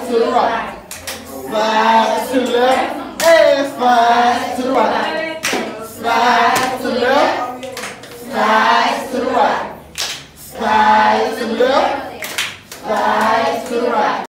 slide to the right, slide to the left, and slide to the right, slide to the left, slide to the right, slide to the left, slide to the right.